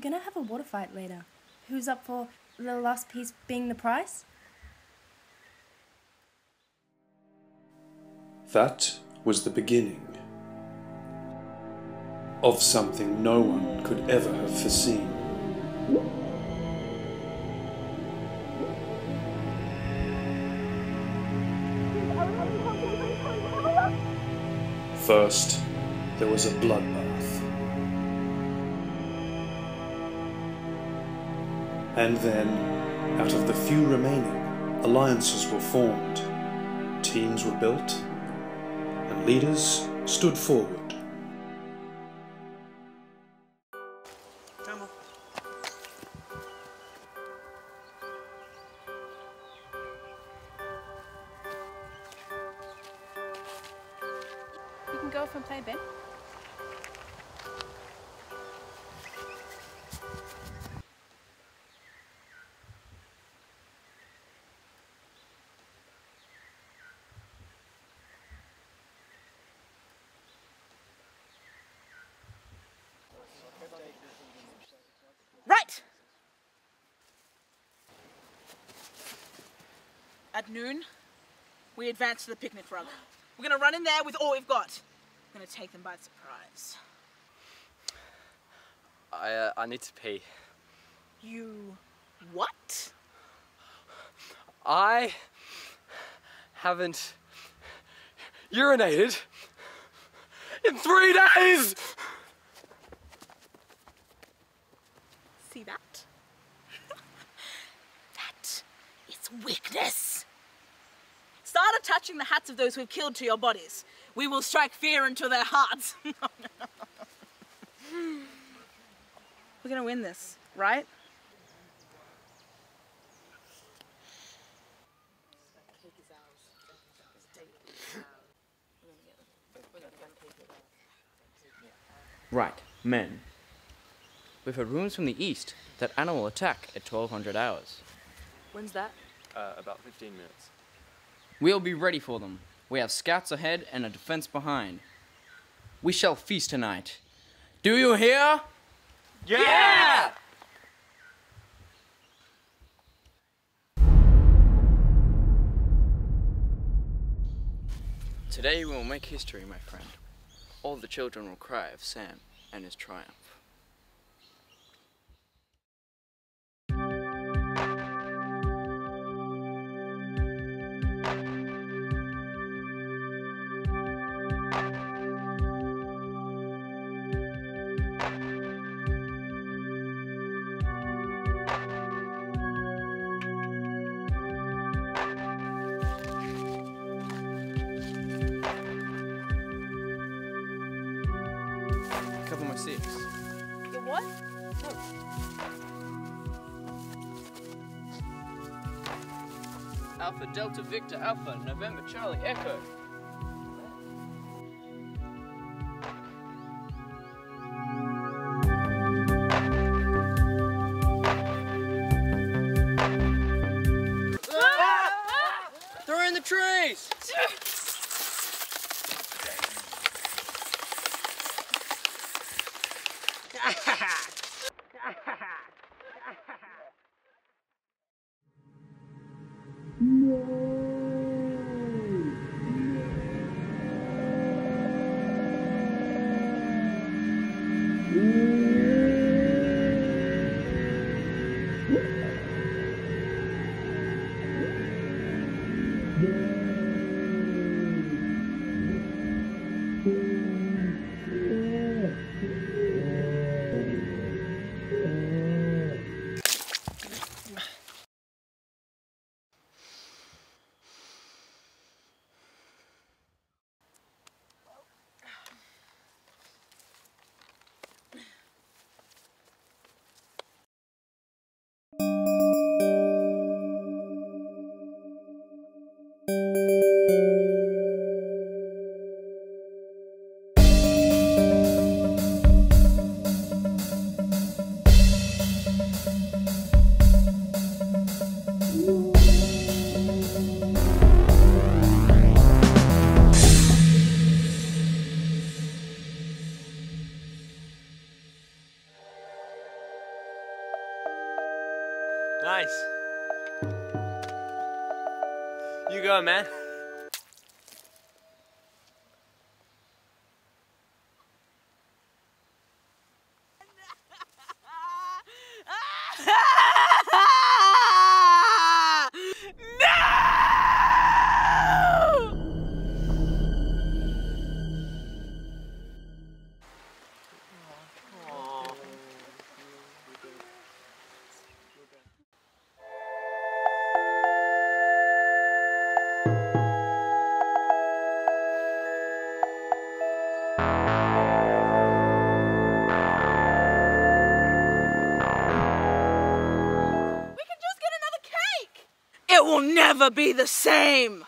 gonna have a water fight later. Who's up for the last piece being the prize? That was the beginning of something no one could ever have foreseen. First, there was a bloodbath. And then, out of the few remaining, alliances were formed, teams were built, and leaders stood forward. You can go off and play, Ben. Right! At noon, we advance to the picnic rug. We're gonna run in there with all we've got. We're gonna take them by surprise. I need to pee. You what? I haven't urinated in 3 days! See that? That is weakness. Start attaching the hats of those we've killed to your bodies. We will strike fear into their hearts. We're gonna win this, right? Right, men. We've heard rumors from the east that Anna will attack at 1200 hours. When's that? About 15 minutes. We'll be ready for them. We have scouts ahead and a defense behind. We shall feast tonight. Do you hear? Yeah! Today we will make history, my friend. All the children will cry of Sam and his triumph. Cover my 6. Your what? Alpha Delta Victor Alpha November Charlie Echo. They're in the trees! go, man. It will never be the same!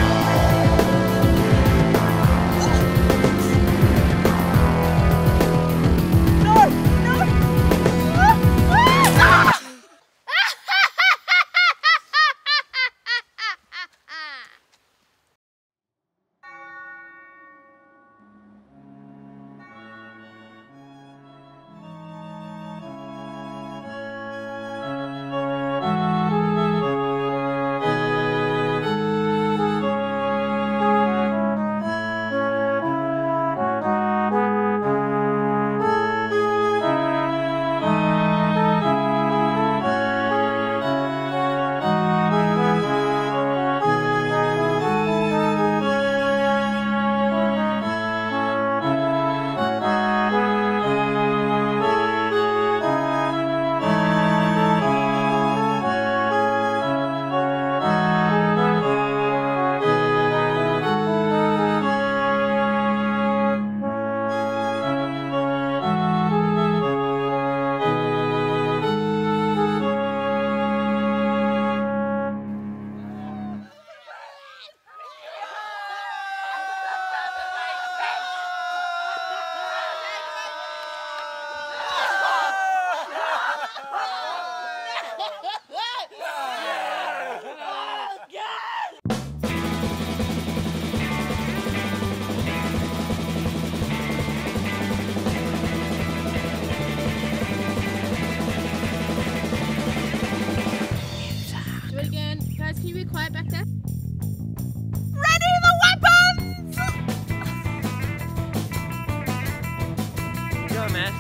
Guys, can you be quiet back there? Ready the weapons! Go, man.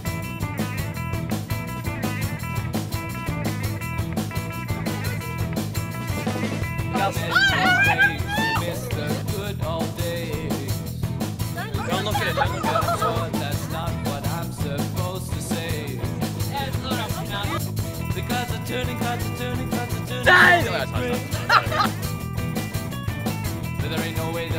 Don't look at it, don't look at it. That's not what I'm supposed to say. Because the turning cards are turning cards are turning. But there ain't no way